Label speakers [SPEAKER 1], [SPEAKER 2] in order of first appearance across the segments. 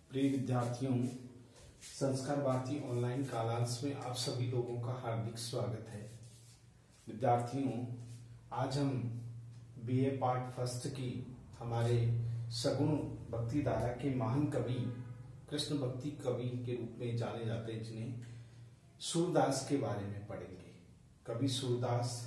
[SPEAKER 1] प्रिय विद्यार्थियों, संस्कार भारती ऑनलाइन कालांश में आप सभी लोगों का हार्दिक स्वागत है। विद्यार्थियों, आज हम बीए पार्ट फर्स्ट की हमारे सगुण भक्ति धारा के महान कवि, कृष्ण भक्ति कवि के रूप में जाने जाते हैं, जिन्हें सूरदास के बारे में पढ़ेंगे। कवि सूरदास,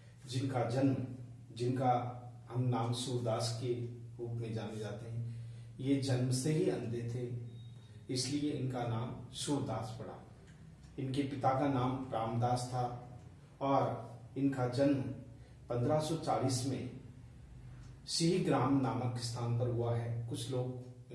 [SPEAKER 1] जिनका हम नाम सूरदास के रूप में जाने जाते हैं, ये जन्म से ही अंधे थे, इसलिए इनका नाम सूरदास पड़ा। इनके पिता का नाम रामदास था और इनका जन्म 1540 में सिंहग्राम नामक स्थान पर हुआ है। कुछ लोग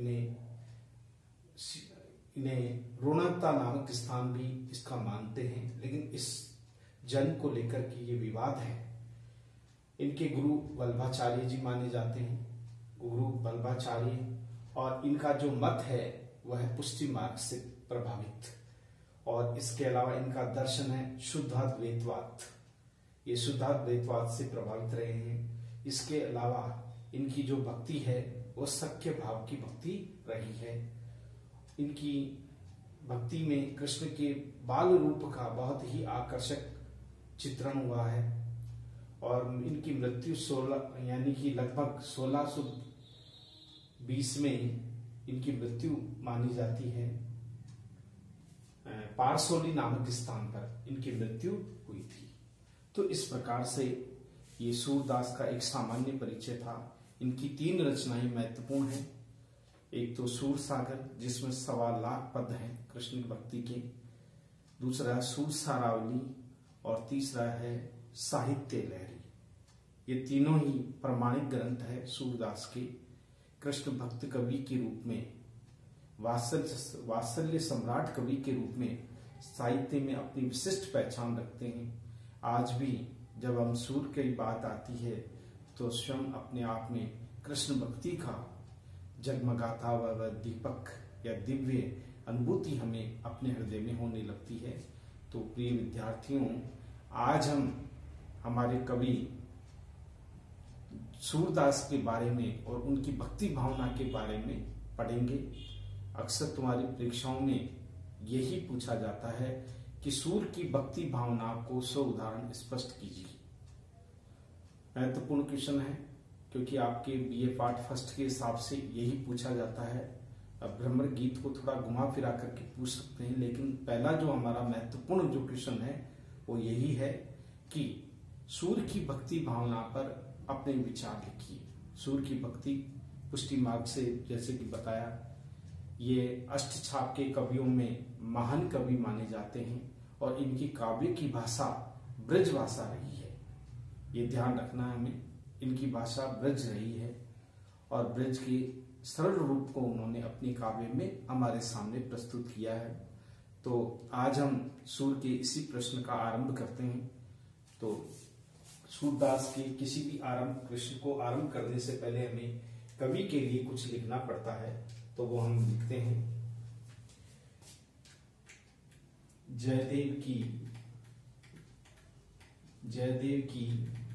[SPEAKER 1] इन्हें रोणकता नामक स्थान भी इसका मानते हैं, लेकिन इस जन्म को लेकर के ये विवाद है। इनके गुरु वल्लभाचार्य जी माने जाते हैं, गुरु वल्लभाचार्य, और इनका जो मत है वह है पुष्टि मार्ग से प्रभावित। और इसके अलावा इनका दर्शन है शुद्धाद्वैतवाद, ये शुद्धाद्वैतवाद से प्रभावित रहे हैं। इसके अलावा इनकी जो भक्ति है वो सख्य भाव की भक्ति रही है। इनकी भक्ति में कृष्ण के बाल रूप का बहुत ही आकर्षक चित्रण हुआ है और इनकी मृत्यु 16 यानी कि लगभग 1620 में इनकी मृत्यु मानी जाती है। पारसोली नामक स्थान पर इनकी मृत्यु हुई थी। तो इस प्रकार से ये सूरदास का एक सामान्य परिचय था। इनकी 3 रचनाएं महत्वपूर्ण हैं। एक तो सूर सागर, जिसमें 1.25 लाख पद हैं कृष्ण की भक्ति के। दूसरा सूर सारावली और तीसरा है साहित्य लहरी। ये तीनों ही प्रमाणिक ग्रंथ है सूरदास के। कृष्ण भक्त कवि के रूप में, वात्सल्य सम्राट कवि के रूप में साहित्य में अपनी विशिष्ट पहचान रखते हैं। आज भी जब हम सूर की बात आती है तो स्वयं अपने आप में कृष्ण भक्ति का जगमगाता हुआ दीपक या दिव्य अनुभूति हमें अपने हृदय में होने लगती है। तो प्रिय विद्यार्थियों, आज हम हमारे कवि सूरदास के बारे में और उनकी भक्ति भावना के बारे में पढ़ेंगे। अक्सर तुम्हारी परीक्षाओं में यही पूछा जाता है कि सूर की भक्ति भावना को 100 उदाहरण स्पष्ट कीजिए। महत्वपूर्ण क्वेश्चन है, क्योंकि आपके बीए पार्ट फर्स्ट के हिसाब से यही पूछा जाता है। अब भ्रमर गीत को थोड़ा घुमा फिरा करके पूछ सकते हैं, लेकिन पहला जो हमारा महत्वपूर्ण जो क्वेश्चन है वो यही है कि सूर की भक्ति भावना पर अपने विचार लिखिए। सूर की भक्ति पुष्टि मार्ग से, जैसे कि बताया, ये अष्टछाप के कवियों में महान कवि माने जाते हैं और इनकी काव्य की भाषा ब्रज भाषा रही है। ये ध्यान रखना है हमें, इनकी भाषा ब्रज रही है और ब्रज के सरल रूप को उन्होंने अपने काव्य में हमारे सामने प्रस्तुत किया है। तो आज हम सूर के इसी प्रश्न का आरंभ करते हैं। तो सूरदास के किसी भी कृष्ण को आरंभ करने से पहले हमें कवि के लिए कुछ लिखना पड़ता है, तो वो हम लिखते हैं। जयदेव की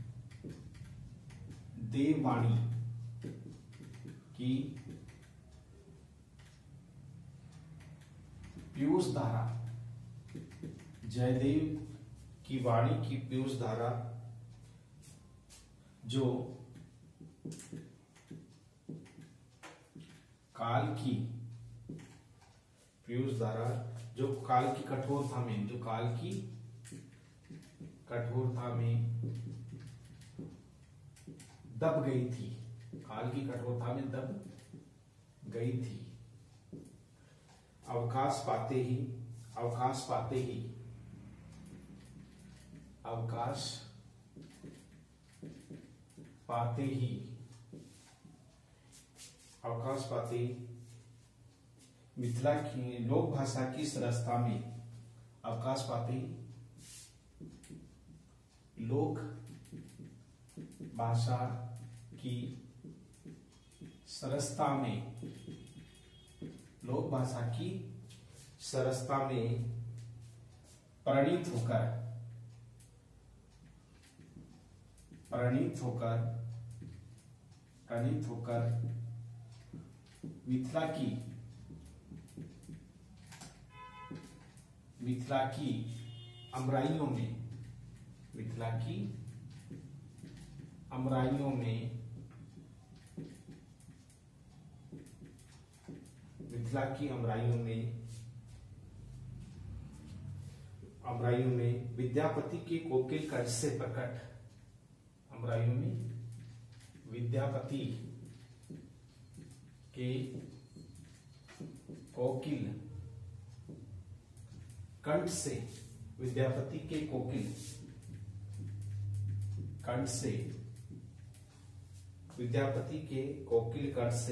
[SPEAKER 1] देववाणी की पीयूष धारा, जयदेव की वाणी की पीयूष धारा जो काल की पीयूष धारा जो काल की कठोरता में दब गई थी, काल की कठोरता में दब गई थी। अवकाश पाते ही मिथिला की लोक भाषा की सरसता में, अवकाश पाते ही लोक भाषा की सरसता में परिणित होकर मिथिला की मिथिला की अमराइयों में, मिथिला की अमराइयों में, मिथिला की अमराइयों में विद्यापति के कोकिल कंठ से प्रकट, अमराइयों में विद्यापति के कोकिल कंठ से, विद्यापति के कोकिल कंठ से, विद्यापति के कोकिल कंठ से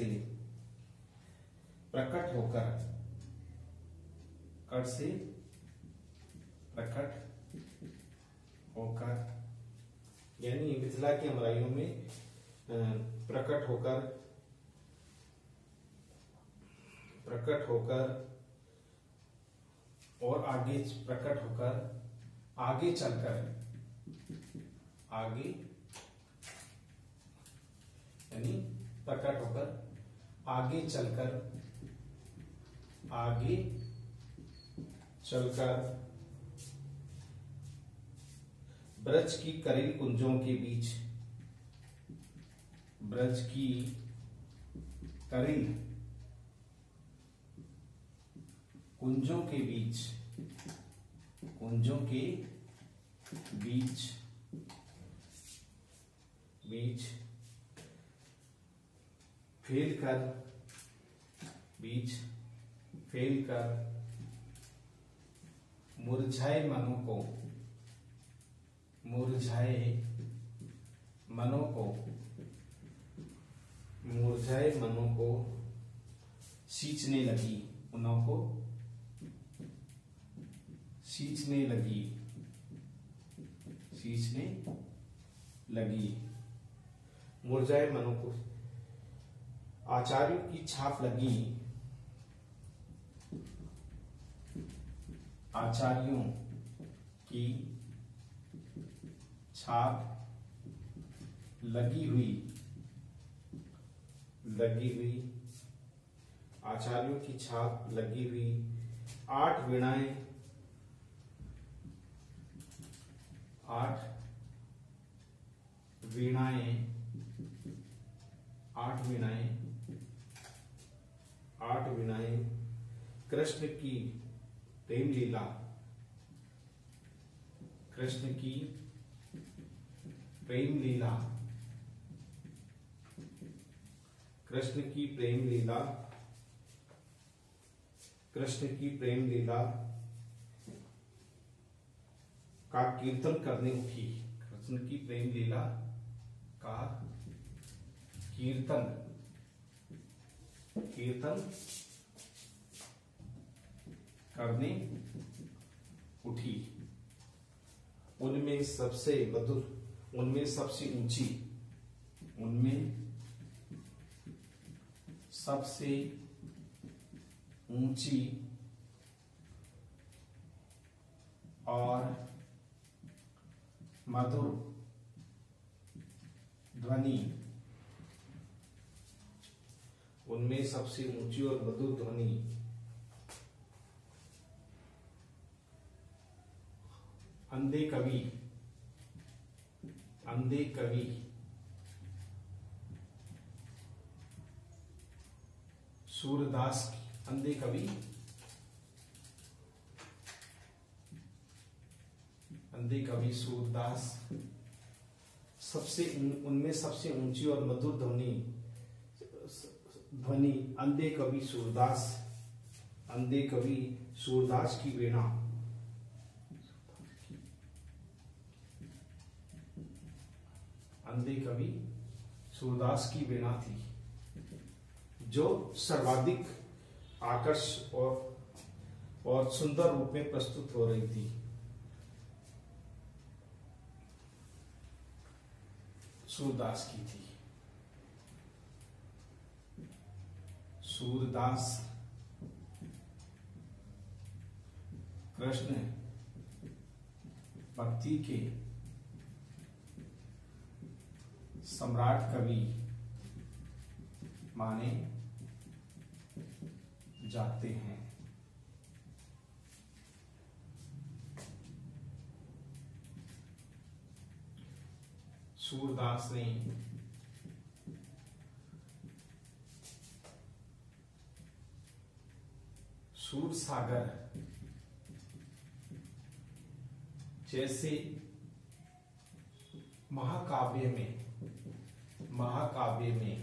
[SPEAKER 1] प्रकट होकर, कंठ से प्रकट होकर, यानी मिथिला की अमराइयों में प्रकट होकर, प्रकट होकर और आगे प्रकट होकर, आगे चलकर, आगे यानी प्रकट होकर आगे चलकर, आगे चलकर ब्रज की करील कुंजों के बीच, ब्रज की करील कुंजों के बीच, कुंजों के बीच बीच फैलकर, बीच फैलकर मुरझाए मनों को, मुरझाए मनों को, मुरझाए मनों को सींचने लगी, मनों को सींचने लगी, सींचने लगी, मुरझाए मनों को। आचार्यों की छाप लगी, आचार्यों की छाप लगी हुई, लगी हुई, आचार्यों की छाप लगी हुई 8 वीणाएं, 8 वीणाएं, 8 वीणाएं, 8 वीणाएं कृष्ण की प्रेम लीला, कृष्ण की प्रेम लीला, कृष्ण की प्रेम लीला, कृष्ण की प्रेम लीला का कीर्तन करने उठी, कृष्ण की प्रेम लीला का कीर्तन, कीर्तन करने उठी। उनमें सबसे मधुर, उनमें सबसे ऊंची, उनमें सबसे ऊंची और मधुर ध्वनि, उनमें सबसे ऊंची और मधुर ध्वनि अंधे कवि, अंधे कवि सूरदास की, अंधे कवि, अंधे कवि सूरदास, सबसे उनमें सबसे ऊंची और मधुर ध्वनि, ध्वनि अंधे कवि सूरदास, अंधे कवि सूरदास की वीणा, अंधे कवि सूरदास की वीणा थी, जो सर्वाधिक आकर्षक और सुंदर रूप में प्रस्तुत हो रही थी। सूरदास की थी। सूरदास कृष्ण भक्ति के सम्राट कवि माने जाते हैं। सूरदास ने सूरसागर जैसे महाकाव्य में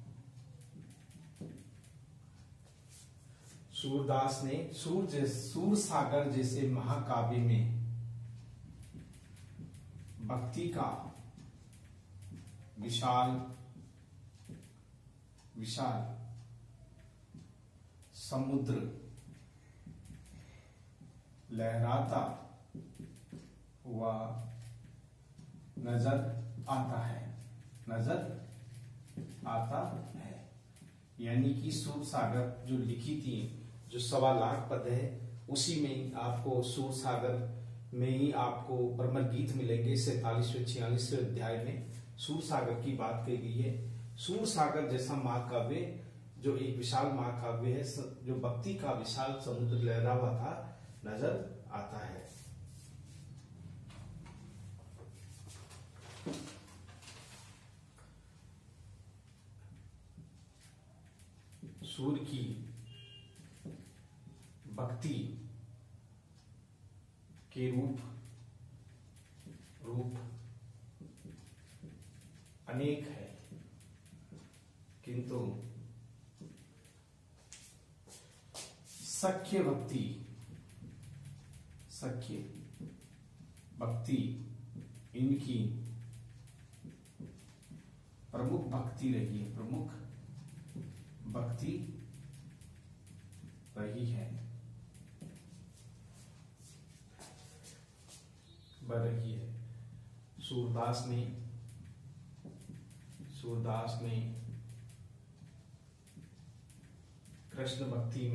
[SPEAKER 1] सूरदास ने सूरसागर जैसे महाकाव्य में भक्ति का विशाल समुद्र लहराता हुआ नजर आता है। यानी कि सूरसागर जो लिखी थी, जो 1.25 लाख पद है, उसी में आपको सूरसागर में ही आपको ब्रह्म गीत मिलेंगे। 47वें 46वें अध्याय में सूरसागर की बात कही गई है। सूरसागर जैसा महाकाव्य जो एक विशाल महाकाव्य है, जो भक्ति का विशाल समुद्र लहरा हुआ था नजर आता है। सूर की भक्ति के रूप अनेक है, किंतु सख्य भक्ति इनकी प्रमुख भक्ति रही है, रही है। सूरदास ने कृष्ण भक्ति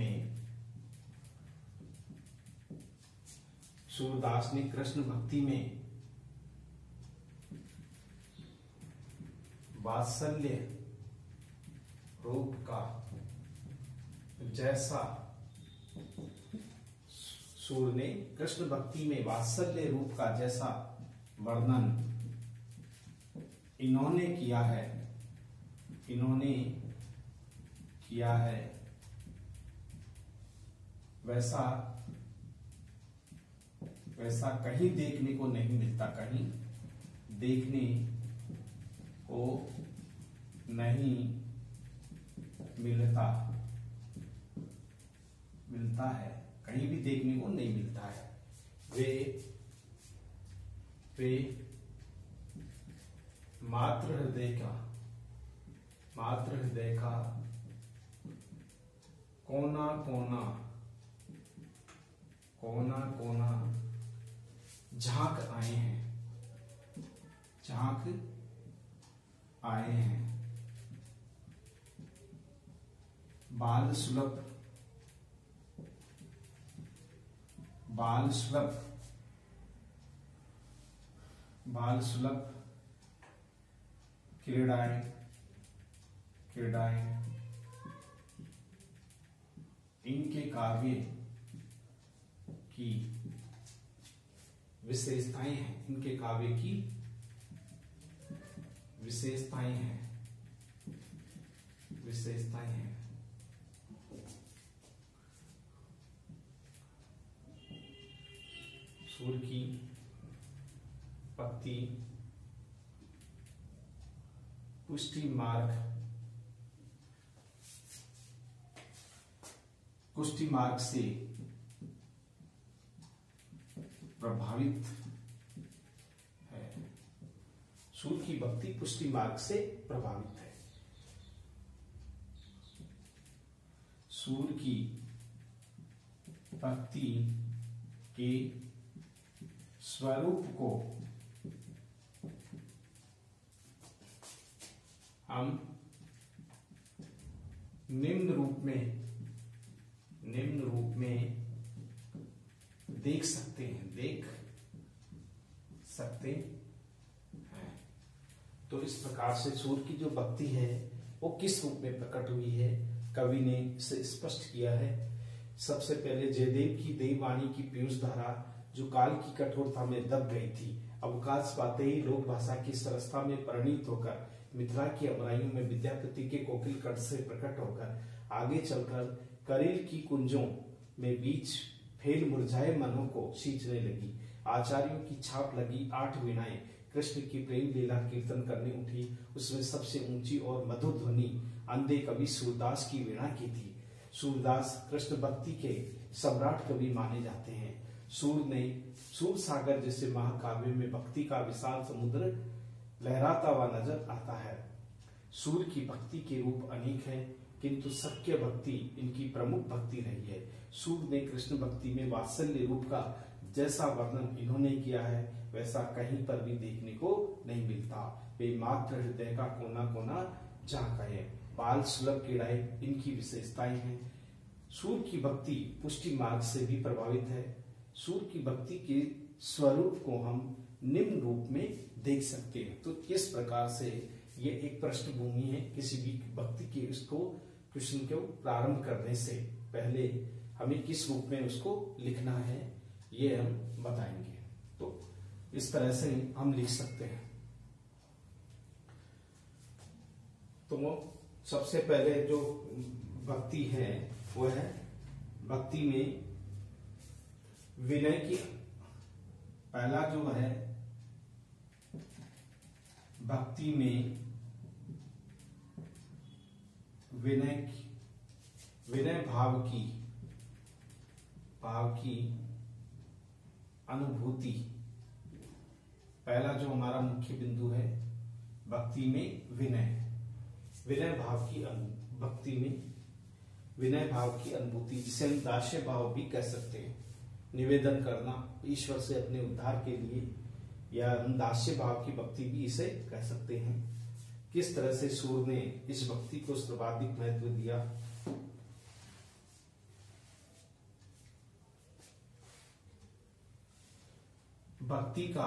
[SPEAKER 1] में वात्सल्य रूप का जैसा सूर ने कृष्ण भक्ति में वात्सल्य रूप का जैसा वर्णन इन्होंने किया है वैसा कहीं देखने को नहीं मिलता, मिलता है, कहीं भी देखने को नहीं मिलता है। वे मातृ हृदय का कोना कोना झांक आए हैं। बाल सुलभ क्रीड़ाएं इनके काव्य की विशेषताएं हैं। सूर की भक्ति पुष्टि मार्ग से प्रभावित है। सूर की भक्ति पुष्टि मार्ग से प्रभावित है। सूर की भक्ति के स्वरूप को हम निम्न रूप में देख सकते हैं। तो इस प्रकार से सूर की जो भक्ति है वो किस रूप में प्रकट हुई है, कवि ने इसे स्पष्ट किया है। सबसे पहले जयदेव की देववाणी की पीयूष धारा जो काल की कठोरता में दब गई थी, अवकाश पाते ही लोक भाषा की सरसता में परिणित होकर मिथिला की अमराइयों में विद्यापति के कोकिल कंठ से प्रकट होकर आगे चलकर करील की कुंजों में बीच फेल मुरझाए मनों को सींचने लगी। आचार्यों की छाप लगी 8 वीणाएं कृष्ण की प्रेम लीला कीर्तन करने उठी। उसमें सबसे ऊंची और मधुर ध्वनि अंधे कवि सूरदास की वीणा की थी। सूरदास कृष्ण भक्ति के सम्राट कवि माने जाते हैं। सूर सागर जैसे महाकाव्य में भक्ति का विशाल समुद्र लहराता हुआ नजर आता है। सूर की भक्ति के रूप अनेक हैं, किंतु सख्य भक्ति इनकी प्रमुख भक्ति रही है। सूर ने कृष्ण भक्ति में वात्सल्य रूप का जैसा वर्णन इन्होंने किया है वैसा कहीं पर भी देखने को नहीं मिलता। वे मात्र हृदय का कोना कोना झांका है। बाल सुलभ क्रीड़ाएं इनकी विशेषताएं हैं। सूर की भक्ति पुष्टि मार्ग से भी प्रभावित है। सूर की भक्ति के स्वरूप को हम निम्न रूप में देख सकते हैं। तो किस प्रकार से ये एक पृष्ठभूमि है किसी भी भक्ति के इसको कृष्ण को प्रारंभ करने से पहले हमें किस रूप में उसको लिखना है ये हम बताएंगे। तो इस तरह से हम लिख सकते हैं। तो सबसे पहले जो भक्ति है वो है भक्ति में विनय की। पहला जो है भक्ति में विनय भाव की अनुभूति। पहला जो हमारा मुख्य बिंदु है भक्ति में विनय भाव की भक्ति में विनय भाव की अनुभूति, जिसे हम दास्य भाव भी कह सकते हैं। निवेदन करना ईश्वर से अपने उद्धार के लिए, या हम दास्य भाव की भक्ति भी इसे कह सकते हैं। किस तरह से सूर ने इस भक्ति को सर्वाधिक महत्व दिया। भक्ति का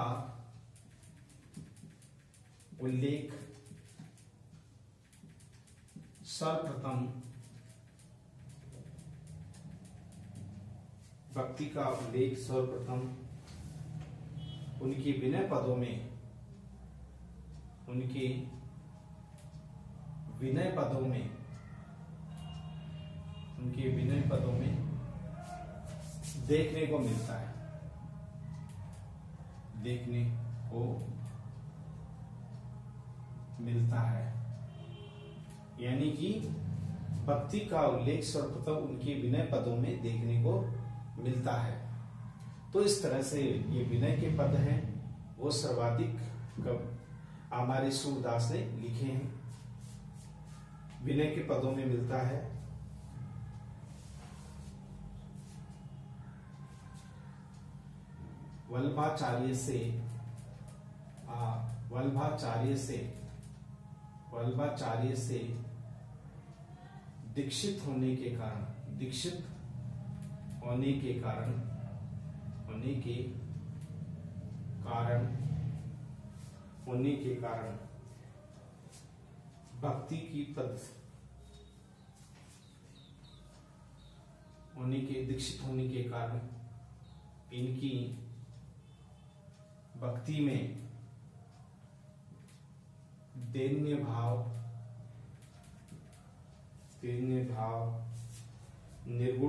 [SPEAKER 1] उल्लेख सर्वप्रथम उनके विनय पदों में देखने को मिलता है। यानी कि भक्ति का उल्लेख सर्वप्रथम उनके विनय पदों में देखने को मिलता है। तो इस तरह से ये विनय के पद हैं वो सर्वाधिक हमारे सूरदास ने लिखे हैं। विनय के पदों में मिलता है। वल्लभाचार्य से दीक्षित होने के कारण भक्ति की दीक्षित होने के कारण इनकी भक्ति में दैन्य भाव, निर्गुण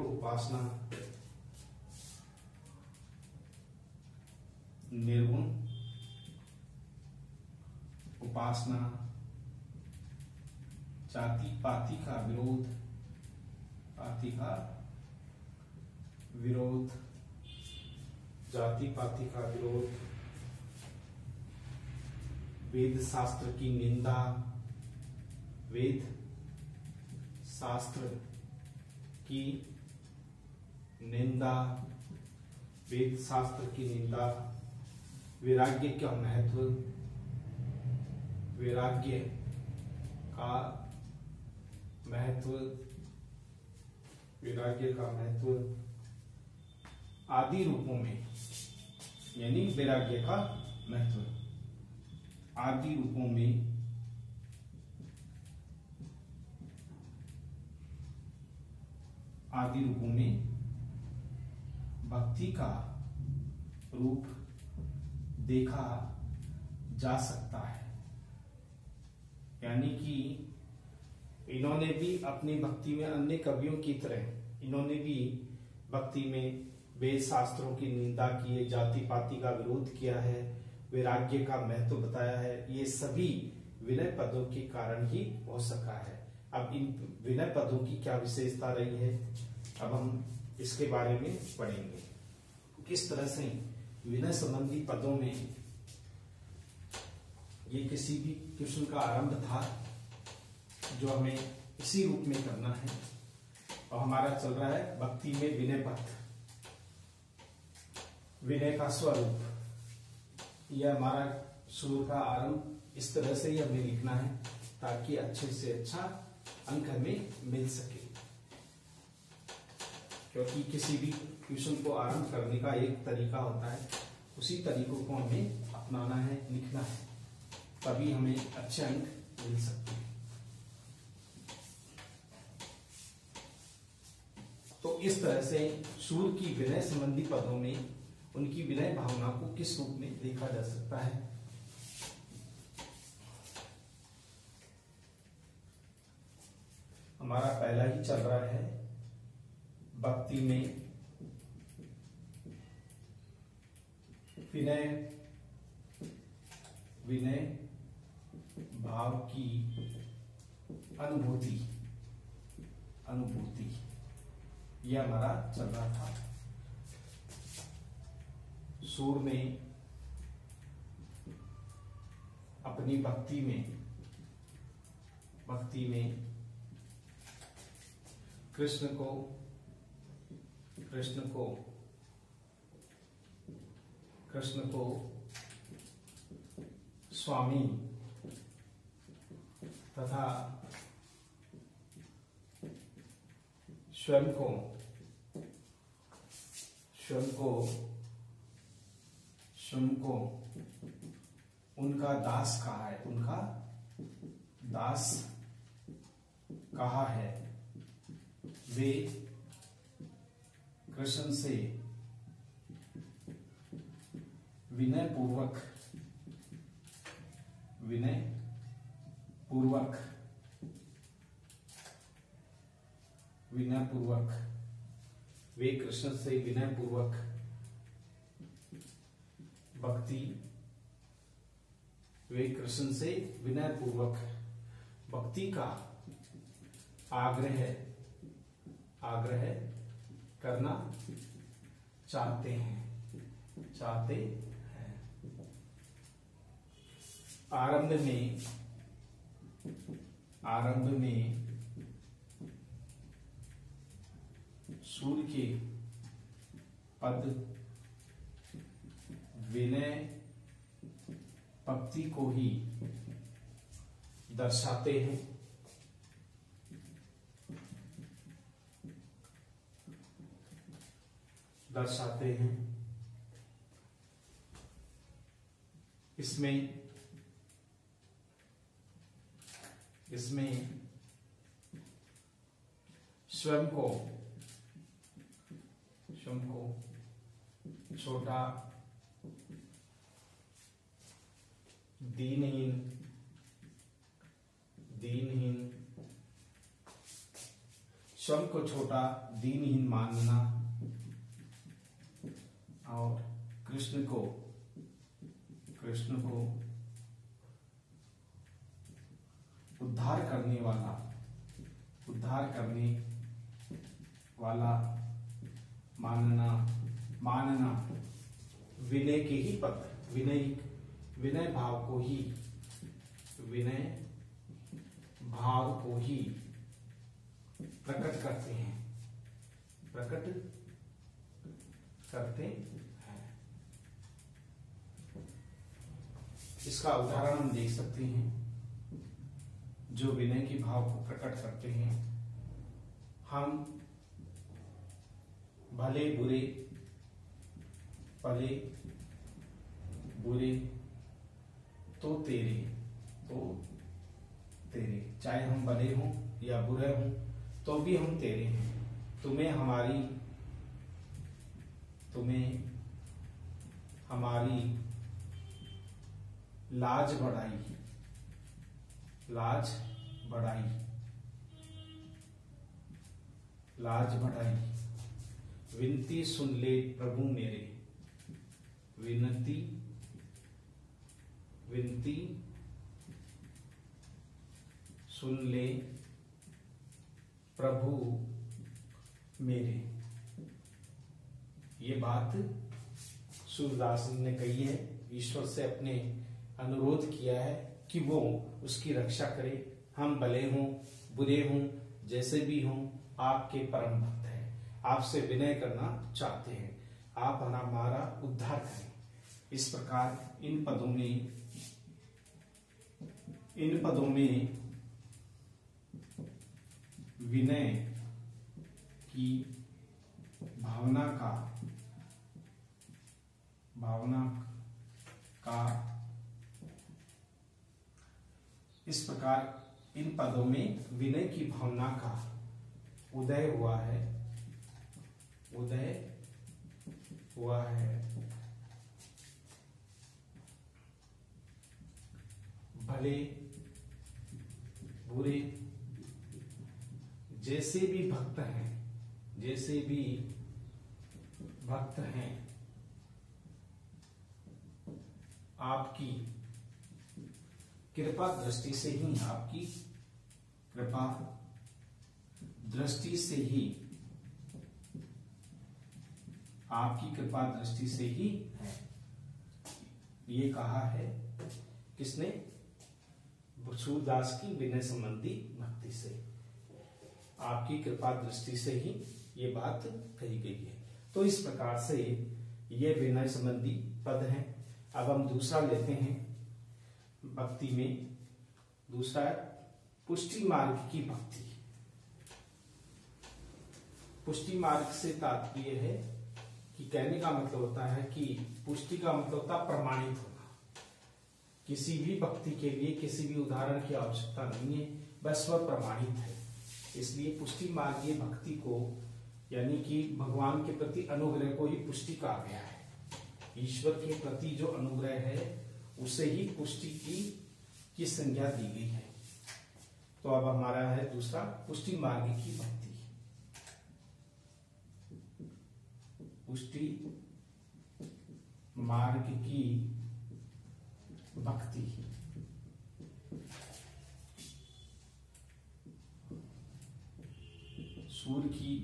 [SPEAKER 1] उपासना, जाति पाति का विरोध, वेद शास्त्र की निंदा, वैराग्य का महत्व आदि रूपों में, यानी वैराग्य का महत्व आदि रूपों में भक्ति का रूप देखा जा सकता है। यानी कि इन्होंने भी अपनी भक्ति में अन्य कवियों की तरह इन्होंने भी भक्ति में वेद शास्त्रों की निंदा की है, जाति पाति का विरोध किया है, वैराग्य का महत्व बताया है। ये सभी विनय पदों के कारण ही हो सका है। अब इन विनय पदों की क्या विशेषता रही है, अब हम इसके बारे में पढ़ेंगे। किस तरह से विनय संबंधी पदों में ये किसी भी क्वेश्चन का आरंभ था जो हमें इसी रूप में करना है। और हमारा चल रहा है भक्ति में विनय पद, विनय का स्वरूप। यह हमारा शुरू का आरंभ इस तरह से ही हमें लिखना है ताकि अच्छे से अच्छा अंक हमें मिल सके। क्योंकि किसी भी क्वेश्चन को आरंभ करने का एक तरीका होता है, उसी तरीकों को हमें अपनाना है, लिखना है, तभी हमें अच्छे अंक मिल सकते हैं। तो इस तरह से सूर की विनय संबंधी पदों में उनकी विनय भावना को किस रूप में देखा जा सकता है। हमारा पहला ही चल रहा है भक्ति में विनय विनय भाव की अनुभूति यह हमारा चल रहा था। सूर ने अपनी भक्ति में कृष्ण को स्वामी तथा स्वयं को उनका दास कहा है। वे कृष्ण से विनय पूर्वक भक्ति का आग्रह करना चाहते हैं। आरंभ में सूर के पद विनय भक्ति को ही दर्शाते हैं। इसमें स्वयं को छोटा, दीनहीन स्वयं को छोटा दीनहीन मानना और कृष्ण को उद्धार करने वाला मानना विनय के ही पद, विनय भाव को ही प्रकट करते हैं। इसका उदाहरण हम देख सकते हैं जो विनय के भाव को प्रकट करते हैं। हम भले बुरे तो तेरे, चाहे हम भले हों या बुरे हों तो भी हम तेरे हैं। तुम्हें हमारी लाज बढ़ाई, लाज बढ़ाई, लाज बढ़ाई। विनती सुन ले प्रभु मेरे, विनती, विनती सुन ले प्रभु मेरे। ये बात सूरदास ने कही है, ईश्वर से अपने अनुरोध किया है कि वो उसकी रक्षा करे। हम भले हों बुरे हों जैसे भी हों, आपके परम भक्त हैं, आपसे विनय करना चाहते हैं, आप हमारा उद्धार करें। इस प्रकार इन पदों में विनय की भावना का इस प्रकार इन पदों में विनय की भावना का उदय हुआ है, उदय हुआ है। भले बुरे जैसे भी भक्त हैं, जैसे भी भक्त हैं, आपकी कृपा दृष्टि से ही, आपकी कृपा दृष्टि से ही, आपकी कृपा दृष्टि से ही है। ये कहा है किसने? सूरदास की विनय संबंधी भक्ति से, आपकी कृपा दृष्टि से ही ये बात कही गई है। तो इस प्रकार से ये विनय संबंधी पद हैं। अब हम दूसरा लेते हैं भक्ति में। दूसरा है पुष्टि मार्ग की भक्ति। पुष्टि मार्ग से तात्पर्य है कि कहने का मतलब होता है कि पुष्टि का मतलब होता है प्रमाणित होना। किसी भी भक्ति के लिए किसी भी उदाहरण की आवश्यकता नहीं है, बस वह प्रमाणित है। इसलिए पुष्टि मार्गीय भक्ति को, यानी कि भगवान के प्रति अनुग्रह को ही पुष्टि कहा गया है। ईश्वर के प्रति जो अनुग्रह है उसे ही पुष्टि की संज्ञा दी गई है। तो अब हमारा है दूसरा पुष्टि मार्ग की भक्ति। पुष्टि मार्ग की भक्ति। सूर्य की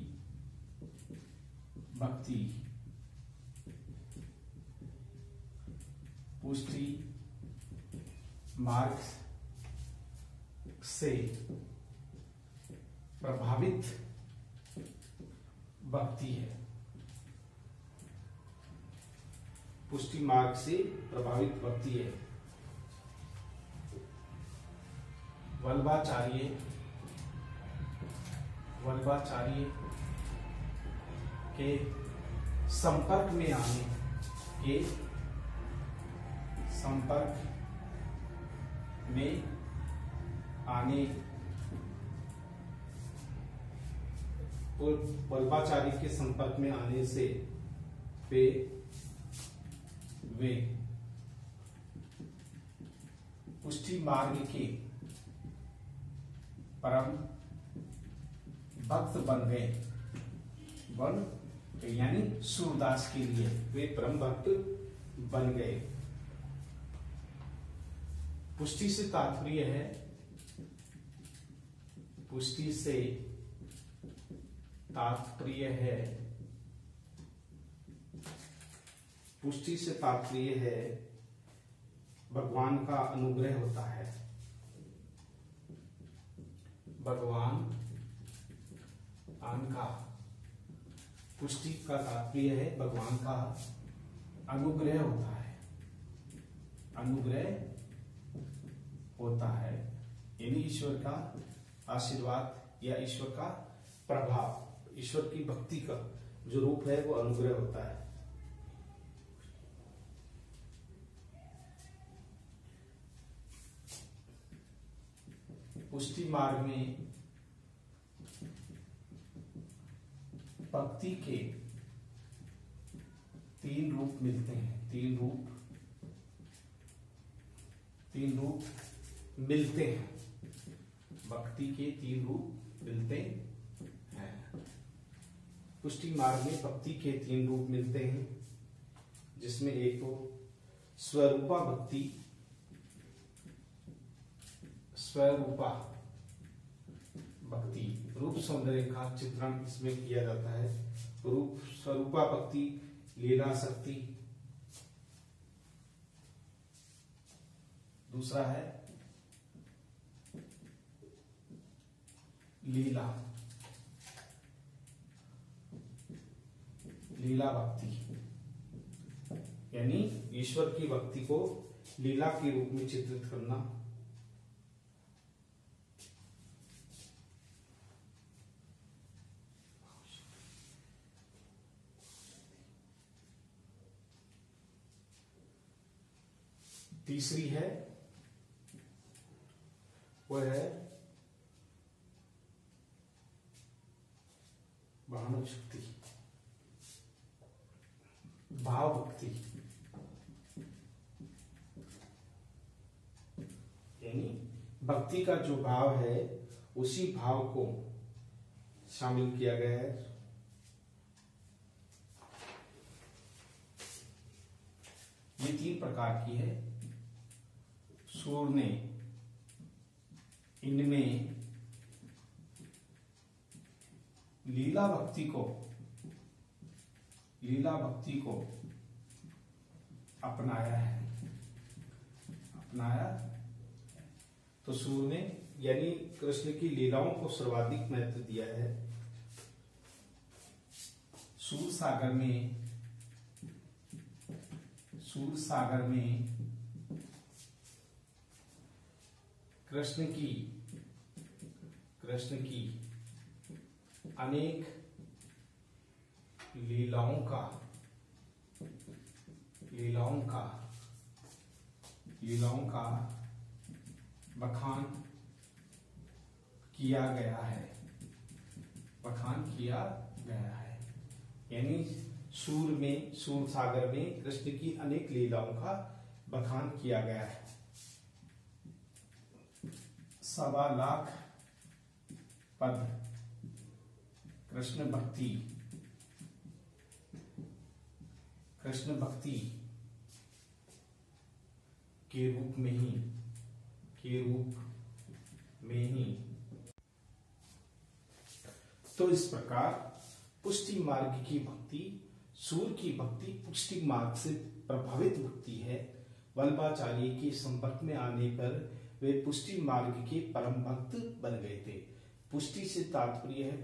[SPEAKER 1] भक्ति, पुष्टि मार्ग से प्रभावित भक्ति है। पुष्टि मार्ग से प्रभावित भक्ति है। वल्लभाचार्य के संपर्क में आने वल्लभाचार्य के संपर्क में आने से वे पुष्टि मार्ग के परम भक्त बन गए, यानी सूरदास के लिए वे परम भक्त बन गए। पुष्टि से तात्पर्य है, पुष्टि से तात्पर्य है, पुष्टि से तात्पर्य है भगवान का अनुग्रह होता है। भगवान का पुष्टि का तात्पर्य है भगवान का अनुग्रह होता है, अनुग्रह होता है, यानी ईश्वर का आशीर्वाद या ईश्वर का प्रभाव, ईश्वर की भक्ति का जो रूप है वो अनुग्रह होता है। पुष्टि मार्ग में भक्ति के 3 रूप मिलते हैं। 3 रूप तीन रूप मिलते हैं, भक्ति के तीन रूप मिलते हैं। पुष्टि मार्ग में भक्ति के तीन रूप मिलते हैं, जिसमें एक तो स्वरूपा भक्ति, स्वरूपा भक्ति, रूप सौंदर्य का चित्रण इसमें किया जाता है। रूप स्वरूपा भक्ति, लीला शक्ति। दूसरा है लीला, लीला भक्ति, यानी ईश्वर की भक्ति को लीला के रूप में चित्रित करना। तीसरी है वह है भावना शक्ति, भाव भक्ति, यानी भक्ति का जो भाव है उसी भाव को शामिल किया गया है। ये तीन प्रकार की है। सूर ने इनमें लीला भक्ति को अपनाया है, तो सूर ने यानी कृष्ण की लीलाओं को सर्वाधिक महत्व दिया है। सूर सागर में कृष्ण की अनेक लीलाओं का बखान किया गया है, यानी सूर सागर में कृष्ण की अनेक लीलाओं का बखान किया गया है। 1.25 लाख पद कृष्ण भक्ति के रूप में ही। तो इस प्रकार पुष्टि मार्ग की भक्ति, सूर की भक्ति पुष्टि मार्ग से प्रभावित भक्ति है। वल्लभाचार्य के संपर्क में आने पर वे पुष्टि मार्ग के परम भक्त बन गए थे। पुष्टि से तात्पर्य है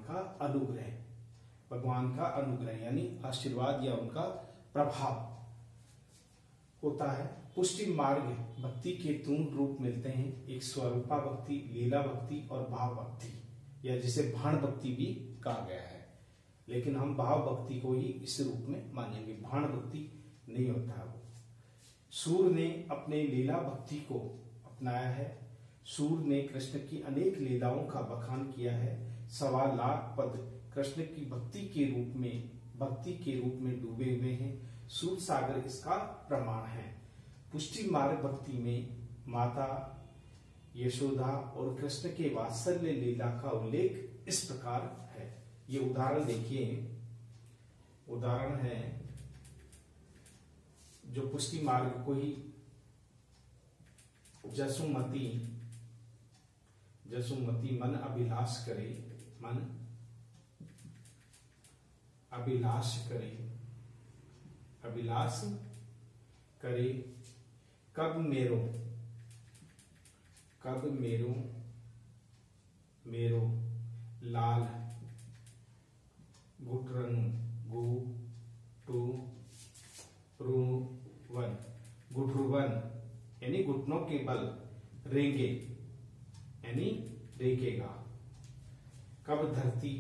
[SPEAKER 1] भगवान का अनुग्रह यानी आशीर्वाद या उनका प्रभाव होता है। पुष्टि मार्ग भक्ति के तीन रूप मिलते हैं, एक स्वरूपा भक्ति, लीला भक्ति और भाव भक्ति, या जिसे भाण भक्ति भी कहा गया है। लेकिन हम भाव भक्ति को ही इस रूप में मानेंगे, भाण भक्ति नहीं होता है वो। सूर ने अपने लीला भक्ति को अपनाया है। सूर ने कृष्ण की अनेक लीलाओं का बखान किया है। 1.25 लाख पद कृष्ण की भक्ति के रूप में डूबे हुए हैं। सूर सागर इसका प्रमाण है। पुष्टि मार्ग भक्ति में माता यशोदा और कृष्ण के वात्सल्य लीला का उल्लेख इस प्रकार है। ये उदाहरण देखिए, उदाहरण है जो पुष्टि मार्ग को ही जसुमती मन अभिलाष करे कब मेरो लाल गुटरुवन यानी घुटनों के बल रेंगे यानी रेंगेगा। कब धरती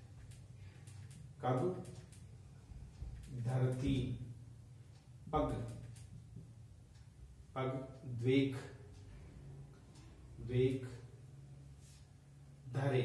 [SPEAKER 1] पग द्वेख धरे।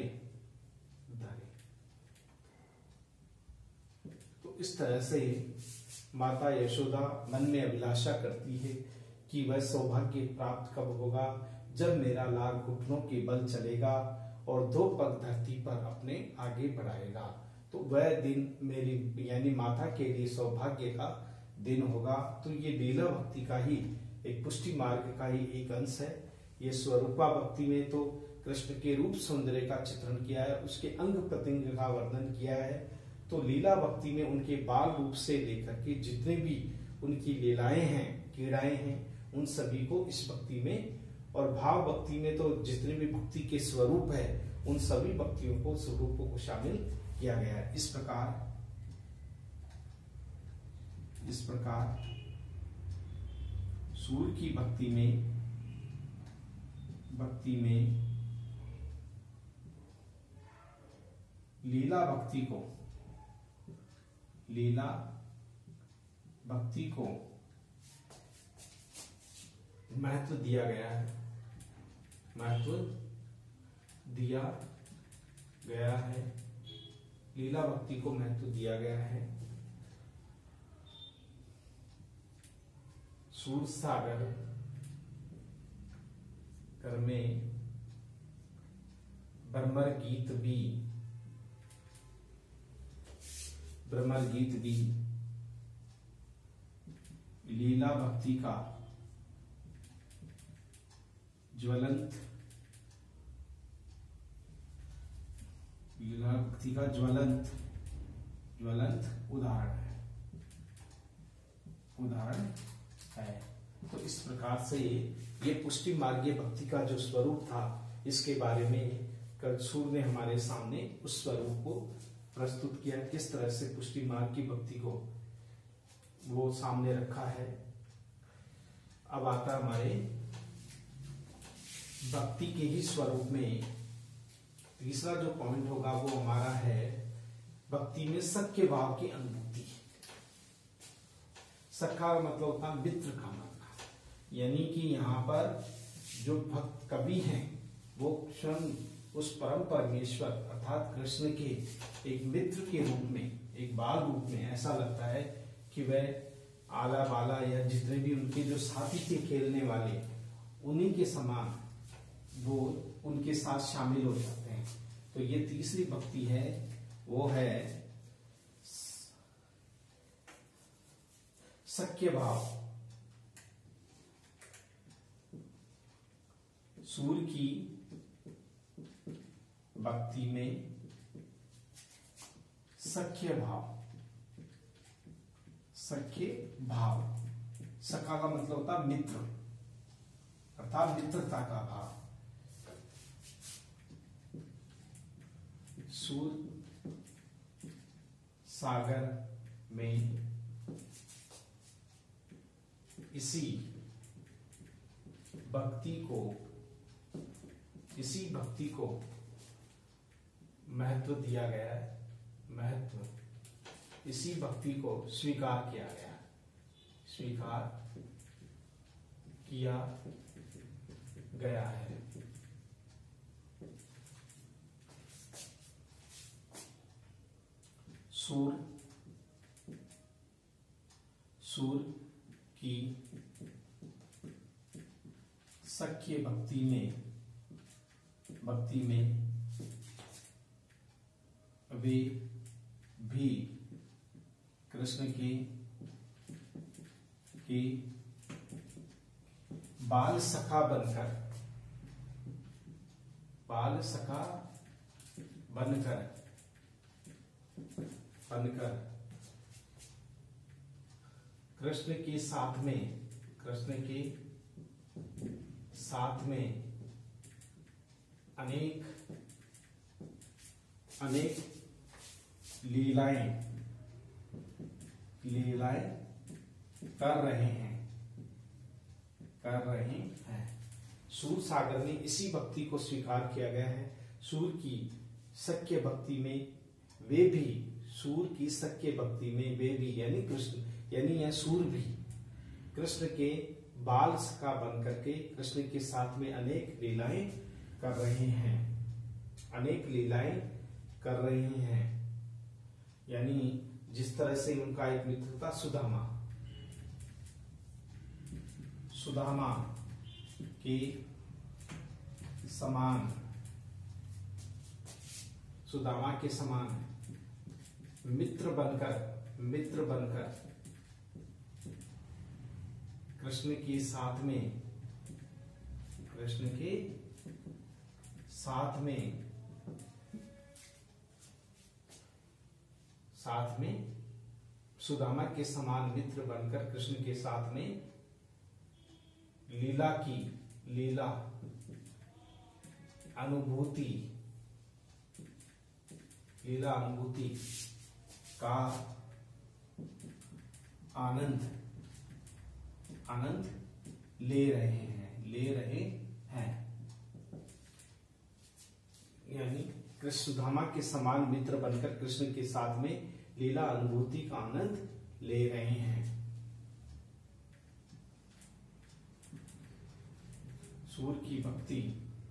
[SPEAKER 1] तो इस तरह से माता यशोदा मन में अभिलाषा करती है कि वह सौभाग्य प्राप्त कब होगा, जब मेरा लाल घुटनों के बल चलेगा और 2 पग धरती पर अपने आगे बढ़ाएगा। तो वह दिन मेरी यानी माता के लिए सौभाग्य का दिन होगा। तो ये लीला भक्ति का ही एक पुष्टि मार्ग का ही एक अंश है। ये स्वरूपा भक्ति में तो कृष्ण के रूप सौंदर्य का चित्रण किया है, उसके अंग प्रत्यंग का वर्णन किया है। तो लीला भक्ति में उनके बाल रूप से लेकर के जितने भी उनकी लीलाएं हैं, क्रीड़ाएं हैं, उन सभी को इस भक्ति में, और भाव भक्ति में तो जितने भी भक्ति के स्वरूप है उन सभी भक्तियों को, स्वरूपों को शामिल किया गया है। इस प्रकार सूर्य की भक्ति में लीला भक्ति को महत्व दिया गया है, लीला भक्ति को महत्व दिया गया है। सूर सागर कर में भ्रमर गीत भी लीला भक्ति का ज्वलंत उदाहरण है। तो इस प्रकार से ये पुष्टि मार्गीय भक्ति का जो स्वरूप था, इसके बारे में सूर ने हमारे सामने उस स्वरूप को प्रस्तुत किया, किस तरह से पुष्टि मार्ग की भक्ति को वो सामने रखा है। अब आता हमारे भक्ति के ही स्वरूप में तीसरा जो पॉइंट होगा वो हमारा है भक्ति में सख्य भाव की अनुभूति। सखा मतलब होता मित्र का मतलब, यानी कि यहाँ पर जो भक्त कवि हैं वो क्षण उस परम परमेश्वर अर्थात कृष्ण के एक मित्र के रूप में, एक बाल रूप में ऐसा लगता है कि वह आला बाला या जितने भी उनके जो साथी थे खेलने वाले, उन्हीं के समान वो उनके साथ शामिल हो जाते हैं। तो ये तीसरी भक्ति है, वो है सख्य भाव। सूर्य की भक्ति में सख्य भाव, सखा का मतलब होता मित्र अर्थात मित्रता का भाव। सूर सागर में इसी भक्ति को महत्व दिया गया है, इसी भक्ति को स्वीकार किया गया है। सूर की सख्य भक्ति में वे भी कृष्ण की बाल सखा बनकर कृष्ण के साथ में अनेक लीलाएं कर रहे हैं। सूर सागर में इसी भक्ति को स्वीकार किया गया है। सूर की सख्य भक्ति में वे भी यानी कृष्ण, यानी यह सूर भी कृष्ण के बाल सखा बन करके कृष्ण के साथ में अनेक लीलाएं कर रहे हैं। यानी जिस तरह से उनका एक मित्र था सुदामा के समान, सुदामा के समान मित्र बनकर कृष्ण के साथ में सुदामा के समान मित्र बनकर कृष्ण के साथ में लीला अनुभूति का आनंद ले रहे हैं। यानी कृष्ण सुदामा के समान मित्र बनकर कृष्ण के साथ में लीला अनुभूति का आनंद ले रहे हैं। सूर की भक्ति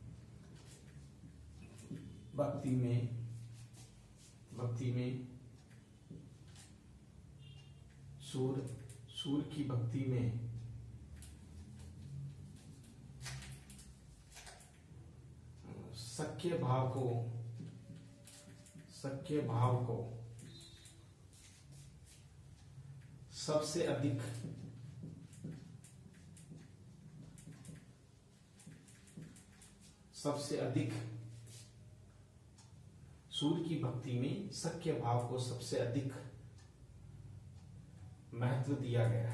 [SPEAKER 1] में सूर की भक्ति में सख्य भाव को सबसे अधिक सूर की भक्ति में सख्य भाव को सबसे अधिक महत्व दिया गया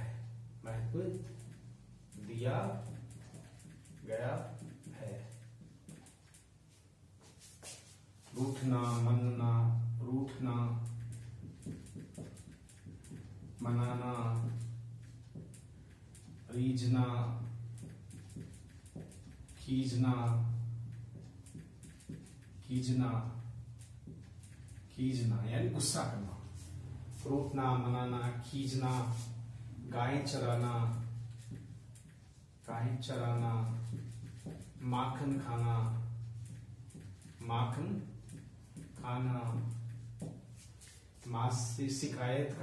[SPEAKER 1] है। रूठना मनाना, रीझना, खींचना यानी गुस्सा करना। रूठना, मनाना, खींचना, गाय चराना, माखन खाना, माँ से शिकायत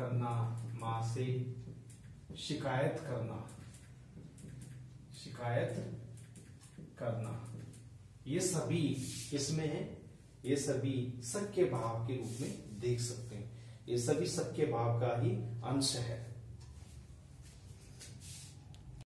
[SPEAKER 1] करना, ये सभी सख्य भाव के रूप में देख सकते हैं। ये सभी सख्य भाव का ही अंश है।